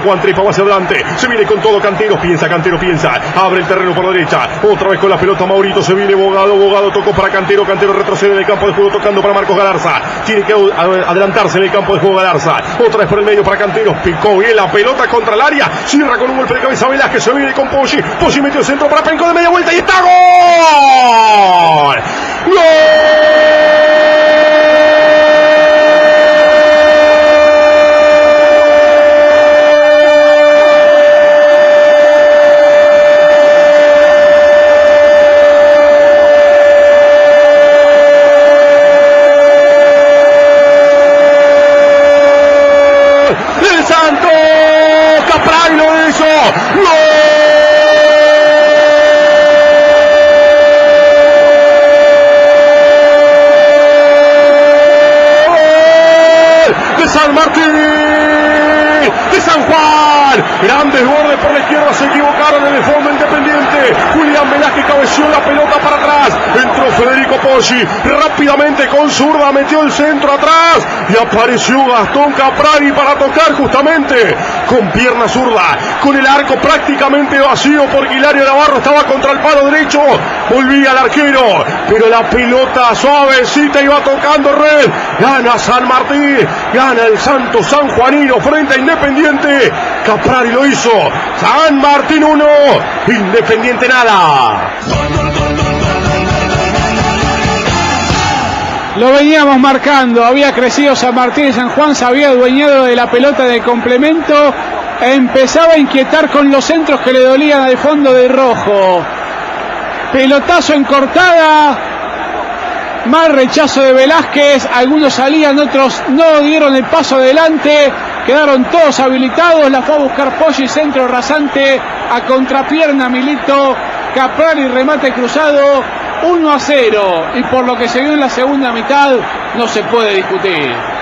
Juan Trepa va hacia adelante. Se viene con todo Cantero. Cantero piensa. Abre el terreno por la derecha. Otra vez con la pelota Maurito. Se viene Bogado tocó para Cantero. Cantero retrocede en el campo de juego tocando para Marcos Galarza. Tiene que adelantarse en el campo de juego Galarza. Otra vez por el medio para Cantero. Picó bien la pelota contra el área. Cierra con un golpe de cabeza Velázquez. Se viene con Poggi. Poggi metió el centro para Penco de media vuelta y está gol. ¡Gol! San Martín de San Juan, grandes bordes por la izquierda, se equivocaron en el fondo Independiente. Julián Velázquez cabeció la pelota para atrás, entró Federico Poggi rápidamente con zurda, metió el centro atrás y apareció Gastón Caprari para tocar justamente con pierna zurda, con el arco prácticamente vacío porque Hilario Navarro estaba contra el palo derecho. Volvía el arquero, pero la pelota suavecita iba tocando red. Gana San Martín, gana el Santo San Juanino frente a Independiente. Caprari lo hizo. San Martín 1, Independiente nada. Lo veníamos marcando, había crecido San Martín y San Juan, se había adueñado de la pelota de complemento, empezaba a inquietar con los centros que le dolían al fondo de rojo. Pelotazo en cortada, mal rechazo de Velázquez, algunos salían, otros no dieron el paso adelante, quedaron todos habilitados, la fue a buscar Poggi, centro rasante a contrapierna Milito, Caprari remate cruzado, 1-0, y por lo que se vio en la segunda mitad no se puede discutir.